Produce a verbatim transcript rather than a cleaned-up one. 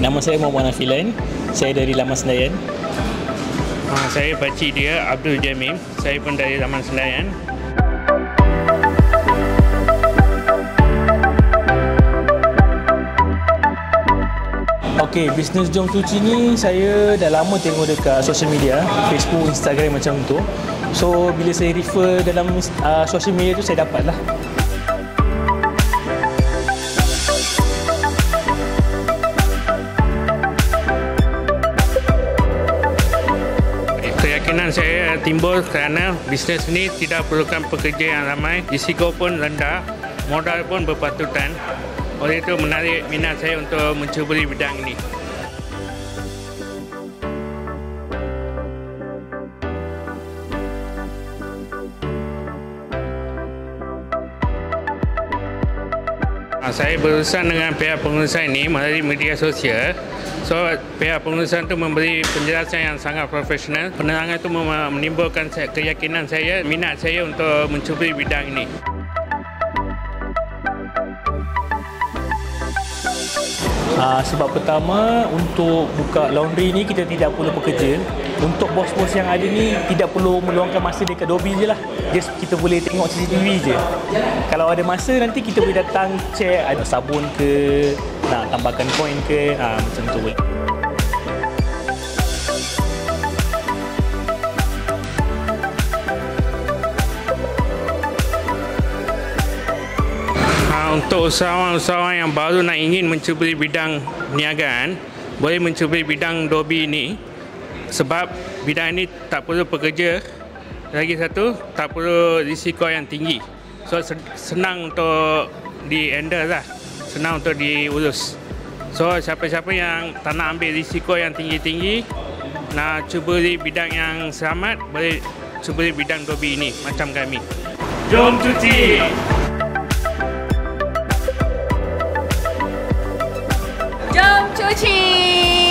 Nama saya Muhammad Nafilan. Saya dari Laman Senayan. Ha, saya pakcik dia Abdul Jamim. Saya pun dari Laman Senayan. Okey, bisnes Jom Cuci ni saya dah lama tengok dekat social media, Facebook, Instagram macam tu. So bila saya refer dalam uh, social media tu saya dapat lah. Keyakinan saya timbul kerana bisnes ini tidak perlukan pekerja yang ramai, risiko pun rendah, modal pun berpatutan. Oleh itu menarik minat saya untuk mencuburi bidang ini. Saya berurusan dengan pihak pengurusan ini melalui media sosial. So, pihak pengurusan itu memberi penjelasan yang sangat profesional. Penerangan itu menimbulkan keyakinan saya, minat saya untuk mencuburi bidang ini. Uh, sebab pertama, untuk buka laundry ni kita tidak perlu pekerja. Untuk bos-bos yang ada ni tidak perlu meluangkan masa dekat dobi je lah. Just kita boleh tengok C C T V je. Kalau ada masa nanti kita boleh datang check ada sabun ke, nak tambahkan koin ke, uh, macam tu boleh. Untuk usahawan-usahawan yang baru nak ingin mencuburi bidang perniagaan, boleh mencuburi bidang dobi ini sebab bidang ini tak perlu pekerja. Lagi satu, tak perlu risiko yang tinggi. So senang untuk di-handle lah, senang untuk diurus. So siapa-siapa yang tak nak ambil risiko yang tinggi-tinggi, nak cuburi bidang yang selamat, boleh cuburi bidang dobi ini macam kami. Jom cuci! Jom cuci!